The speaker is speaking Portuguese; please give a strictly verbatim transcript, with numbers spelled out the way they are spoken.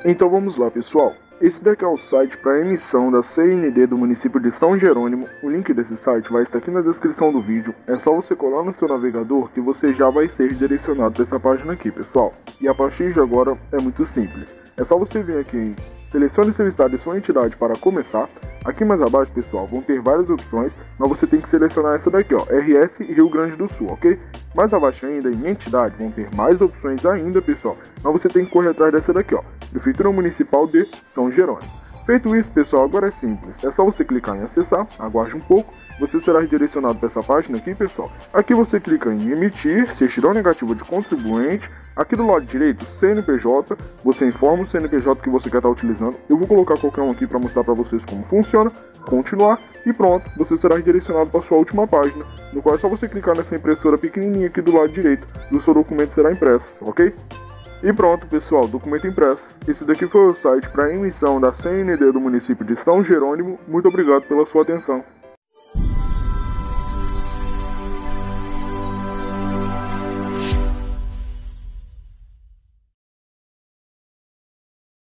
Então vamos lá, pessoal. Esse daqui é o site para emissão da C N D do município de São Jerônimo. O link desse site vai estar aqui na descrição do vídeo. É só você colar no seu navegador que você já vai ser direcionado para essa página aqui, pessoal. E a partir de agora é muito simples. É só você vir aqui em selecione seu estado e sua entidade para começar. Aqui mais abaixo, pessoal, vão ter várias opções, mas você tem que selecionar essa daqui, ó, R S Rio Grande do Sul, ok? Mais abaixo ainda, em entidade, vão ter mais opções ainda, pessoal, mas você tem que correr atrás dessa daqui, ó, Prefeitura Municipal de São Jerônimo. Feito isso, pessoal, agora é simples, é só você clicar em acessar, aguarde um pouco, você será redirecionado para essa página aqui, pessoal. Aqui você clica em emitir, certidão negativa de contribuinte. Aqui do lado direito, C N P J, você informa o C N P J que você quer estar utilizando. Eu vou colocar qualquer um aqui para mostrar para vocês como funciona. Continuar e pronto, você será redirecionado para sua última página, no qual é só você clicar nessa impressora pequenininha aqui do lado direito e o seu documento será impresso, ok? E pronto, pessoal, documento impresso. Esse daqui foi o site para emissão da C N D do município de São Jerônimo. Muito obrigado pela sua atenção.